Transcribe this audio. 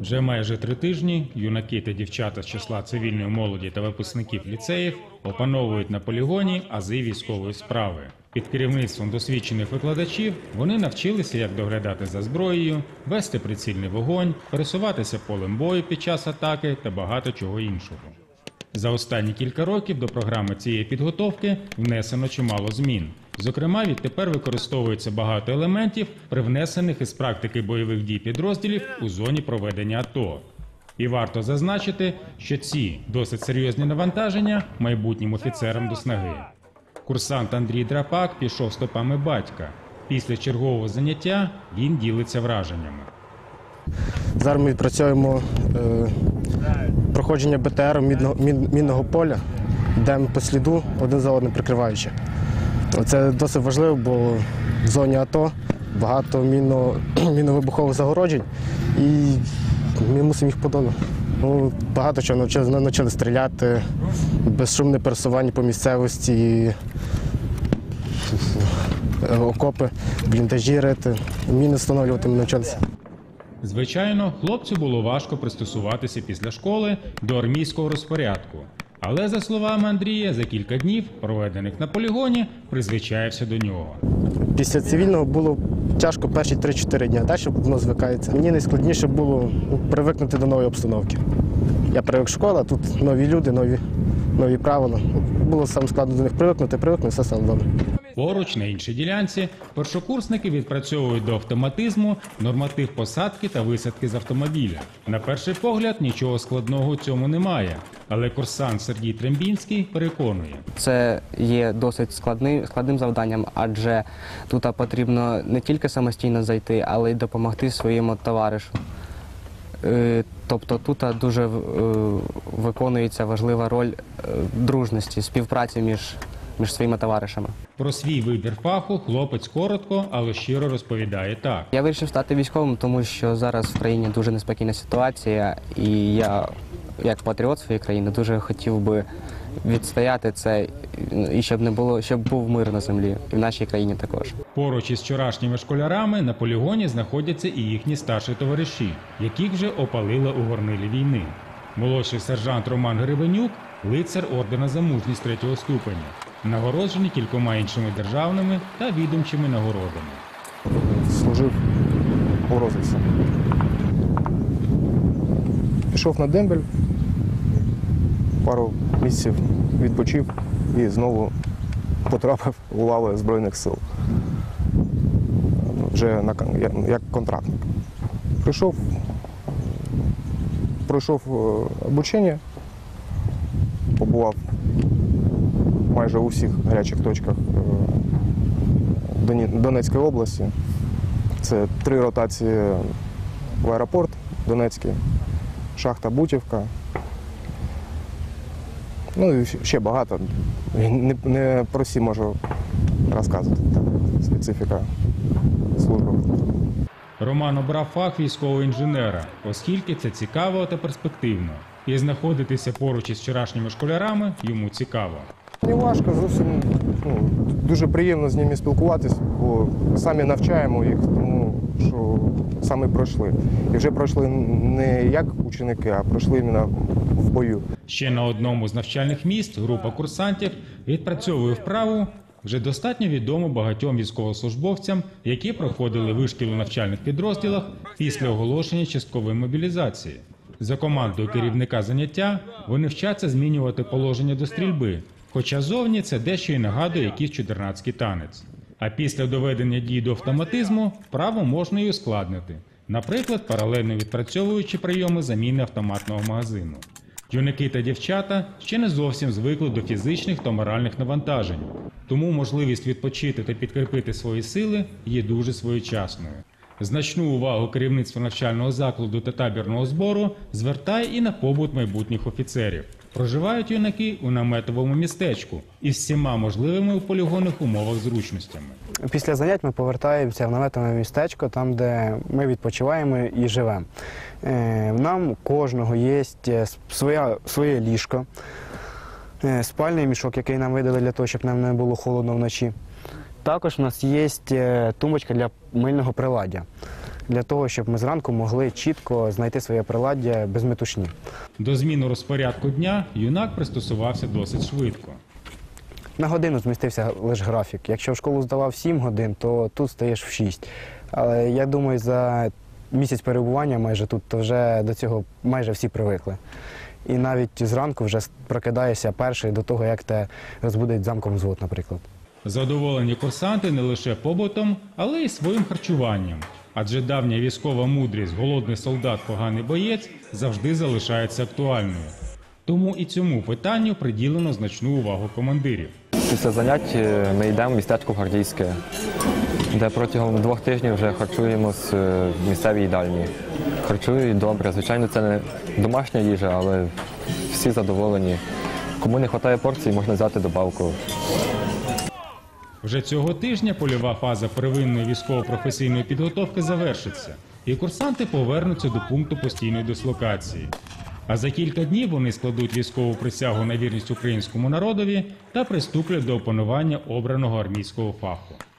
Вже майже 3 тижні юнаки та дівчата з числа цивільної молоді та випускників ліцеїв опановують на полігоні ази військової справи. Під керівництвом досвідчених викладачів вони навчилися, як доглядати за зброєю, вести прицільний вогонь, пересуватися полем бою під час атаки та багато чого іншого. За останні кілька років до програми цієї підготовки внесено чимало змін. Зокрема, відтепер використовується багато елементів, привнесених із практики бойових дій підрозділів у зоні проведення АТО. І варто зазначити, що ці досить серйозні навантаження майбутнім офіцерам до снаги. Курсант Андрій Драпак пішов стопами батька. Після чергового заняття він ділиться враженнями. Зараз ми відпрацьовуємо проходження БТР мінного поля, йдемо по сліду, один за одним прикриваючи. Це досить важливо, бо в зоні АТО багато мінно-вибухових загороджень і ми мусимо їх подолати. Багато чого навчили стріляти, безшумне пересування по місцевості, окопи, бліндажі рити, міни встановлювати ми навчилися. Звичайно, хлопцю було важко пристосуватися після школи до армійського розпорядку. Але, за словами Андрія, за кілька днів, проведених на полігоні, призвичаєвся до нього. Після цивільного було тяжко перші 3-4 дні, а далі воно звикається. Мені найскладніше було привикнути до нової обстановки. Я привик школа, тут нові люди, нові правила. Було саме складно до них привикнути, все стало добре. Поруч, на іншій ділянці, першокурсники відпрацьовують до автоматизму норматив посадки та висадки з автомобіля. На перший погляд, нічого складного у цьому немає. Але курсант Сергій Трембінський переконує. Це є досить складним завданням, адже тут потрібно не тільки самостійно зайти, але й допомогти своєму товаришу. Тобто тут дуже виконується важлива роль дружності, співпраці між своїми товаришами. Про свій вибір фаху хлопець коротко, але щиро розповідає так. Я вирішив стати військовим, тому що зараз в країні дуже неспокійна ситуація, і я, як патріот своєї країни, дуже хотів би відстояти це, і щоб був мир на землі, і в нашій країні також. Поруч із вчорашніми школярами на полігоні знаходяться і їхні старші товариші, яких вже опалили у горнилі війни. Молодший сержант Роман Гребенюк – лицар ордена за мужність 3-го ступеня, нагороджений кількома іншими державними та відомчими нагородами. Служив у розвідці. Пішов на дембель, пару місяців відпочив і знову потрапив у лави Збройних сил. Вже як контрактник. Пройшов обучення, побував майже у всіх гарячих точках Донецької області. Це 3 ротації в аеропорт Донецький, шахта Бутівка. Ну і ще багато. Не про всі можу розказувати. Специфіка служби. Роман обрав фах військового інженера, оскільки це цікаво та перспективно. І знаходитися поруч із вчорашніми школярами йому цікаво. Не важко, зовсім дуже приємно з ними спілкуватися, бо самі навчаємо їх, тому що самі пройшли. І вже пройшли не як ученики, а пройшли іменно в бою. Ще на одному з навчальних місць група курсантів відпрацьовує вправу, вже достатньо відому багатьом військовослужбовцям, які проходили вишкіл у навчальних підрозділах після оголошення часткової мобілізації. За командою керівника заняття вони вчаться змінювати положення до стрільби, хоча зовні це дещо і нагадує якийсь чудернацький танець. А після доведення дій до автоматизму вправу можна і ускладнити, наприклад, паралельно відпрацьовуючи прийоми заміни автоматного магазину. Юнаки та дівчата ще не зовсім звикли до фізичних та моральних навантажень, тому можливість відпочити та підкріпити свої сили є дуже своєчасною. Значну увагу керівництво навчального закладу та табірного збору звертає і на побут майбутніх офіцерів. Проживають юнаки у наметовому містечку із всіма можливими у полігонних умовах зручностями. Після занять ми повертаємося в наметове містечко, там, де ми відпочиваємо і живемо. Нам кожного є своє ліжко, спальний мішок, який нам видали для того, щоб нам не було холодно вночі. Також у нас є тумбочка для мильного приладдя. для того, щоб ми зранку могли чітко знайти своє приладдя без метушні. До зміни розпорядку дня юнак пристосувався досить швидко. На годину змістився лише графік. Якщо в школу здавав 7 годин, то тут стаєш в 6. Але я думаю, за місяць перебування майже тут, то вже до цього майже всі привикли. І навіть зранку вже прокидаєшся перший до того, як те розбудить замком взвод, наприклад. Задоволені курсанти не лише побутом, але й своїм харчуванням. Адже давня військова мудрість «голодний солдат – поганий боєць» завжди залишається актуальною. Тому і цьому питанню приділено значну увагу командирів. Після занять ми йдемо в містечко Гвардійське, де протягом 2 тижнів вже харчуємось в місцевій їдальні. Харчують добре. Звичайно, це не домашня їжа, але всі задоволені. Кому не вистачає порцій, можна взяти добавку. Вже цього тижня польова фаза первинної військово-професійної підготовки завершиться, і курсанти повернуться до пункту постійної дислокації. А за кілька днів вони складуть військову присягу на вірність українському народові та приступлять до опанування обраного армійського фаху.